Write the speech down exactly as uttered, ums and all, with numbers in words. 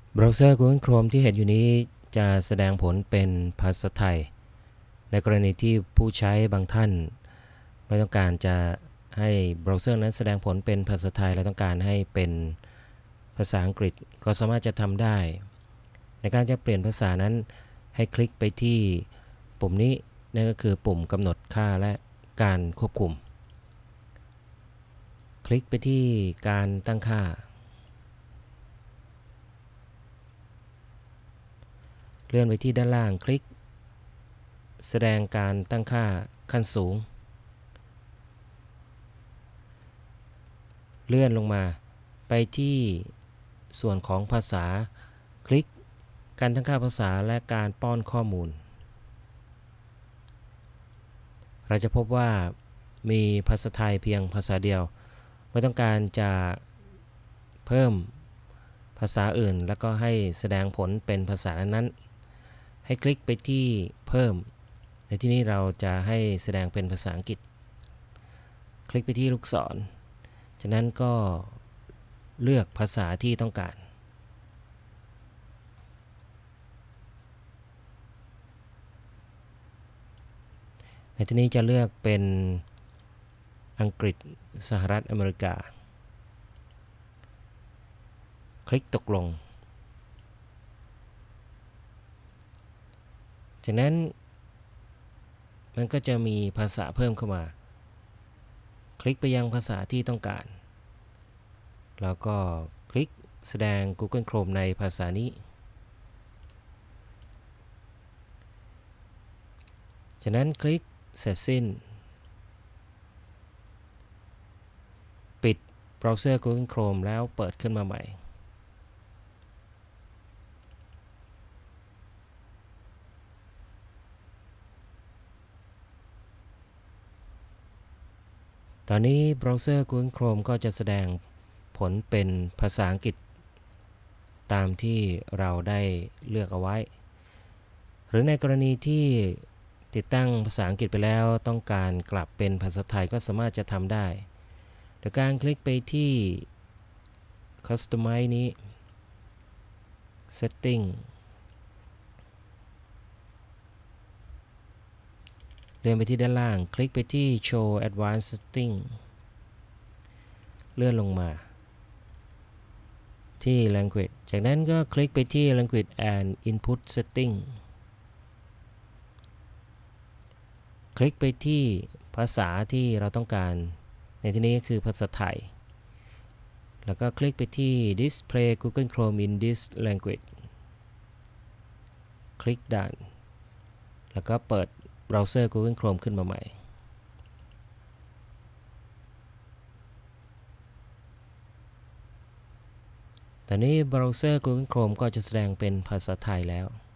เบราว์เซอร์ Google Chrome ที่เห็นอยู่นี้จะแสดงผลเป็นภาษาไทยในกรณีที่ผู้ใช้บางท่านไม่ต้องการจะให้เบราว์เซอร์นั้นแสดงผลเป็นภาษาไทยและต้องการให้เป็นภาษาอังกฤษก็สามารถจะทำได้ในการจะเปลี่ยนภาษานั้นให้คลิกไปที่ปุ่มนี้นั่นก็คือปุ่มกำหนดค่าและการควบคุมคลิกไปที่การตั้งค่าเลื่อนไปที่ด้านล่างคลิกแสดงการตั้งค่าขั้นสูงเลื่อนลงมาไปที่ส่วนของภาษาคลิกการตั้งค่าภาษาและการป้อนข้อมูลเราจะพบว่ามีภาษาไทยเพียงภาษาเดียวไม่ต้องการจะเพิ่มภาษาอื่นแล้วก็ให้แสดงผลเป็นภาษานั้นๆให้คลิกไปที่เพิ่มในที่นี้เราจะให้แสดงเป็นภาษาอังกฤษคลิกไปที่ลูกศรจากนั้นก็เลือกภาษาที่ต้องการในที่นี้จะเลือกเป็นอังกฤษสหรัฐอเมริกาคลิกตกลงจากนั้นมันก็จะมีภาษาเพิ่มเข้ามาคลิกไปยังภาษาที่ต้องการแล้วก็คลิกแสดง Google Chrome ในภาษานี้จากนั้นคลิกเสร็จสิ้นปิดเบราว์เซอร์ Google Chrome แล้วเปิดขึ้นมาใหม่ตอนนี้เบราว์เซอร์ Google Chrome ก็จะแสดงผลเป็นภาษาอังกฤษตามที่เราได้เลือกเอาไว้หรือในกรณีที่ติดตั้งภาษาอังกฤษไปแล้วต้องการกลับเป็นภาษาไทยก็สามารถจะทำได้โดยการคลิกไปที่ Customize นี้ Setting เลื่อนไปที่ด้านล่างคลิกไปที่ Show Advanced Setting เลื่อนลงมาที่ Language จากนั้นก็คลิกไปที่ Language and Input Setting คลิกไปที่ภาษาที่เราต้องการในที่นี้คือภาษาไทยแล้วก็คลิกไปที่ Display Google Chrome in this language คลิก Done แล้วก็เปิดเบราว์เซอร์ Google Chrome ขึ้นมาใหม่ตอนนี้เบราว์เซอร์ Google Chrome ก็จะแสดงเป็นภาษาไทยแล้ว